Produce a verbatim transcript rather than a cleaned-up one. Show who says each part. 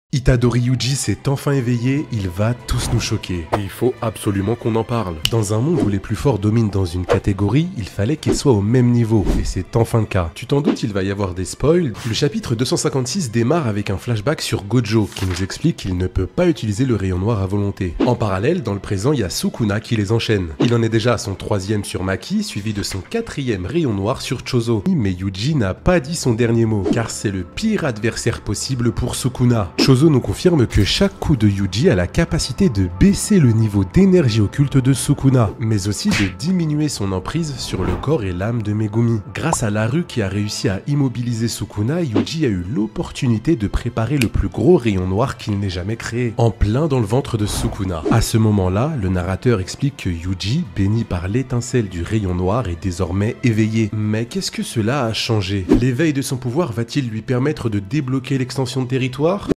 Speaker 1: Itadori Yuji s'est enfin éveillé, il va tous nous choquer. Et il faut absolument qu'on en parle. Dans un monde où les plus forts dominent dans une catégorie, il fallait qu'ils soient au même niveau, et c'est enfin le cas. Tu t'en doutes, il va y avoir des spoils. Le chapitre deux cent cinquante-six démarre avec un flashback sur Gojo, qui nous explique qu'il ne peut pas utiliser le rayon noir à volonté. En parallèle, dans le présent, il y a Sukuna qui les enchaîne. Il en est déjà à son troisième sur Maki, suivi de son quatrième rayon noir sur Chozo. Mais Yuji n'a pas dit son dernier mot, car c'est le pire adversaire possible pour Sukuna. Chozo nous confirme que chaque coup de Yuji a la capacité de baisser le niveau d'énergie occulte de Sukuna, mais aussi de diminuer son emprise sur le corps et l'âme de Megumi. Grâce à Laru qui a réussi à immobiliser Sukuna, Yuji a eu l'opportunité de préparer le plus gros rayon noir qu'il n'ait jamais créé, en plein dans le ventre de Sukuna. À ce moment-là, le narrateur explique que Yuji, béni par l'étincelle du rayon noir, est désormais éveillé. Mais qu'est-ce que cela a changé? L'éveil de son pouvoir va-t-il lui permettre de débloquer l'extension de territoire?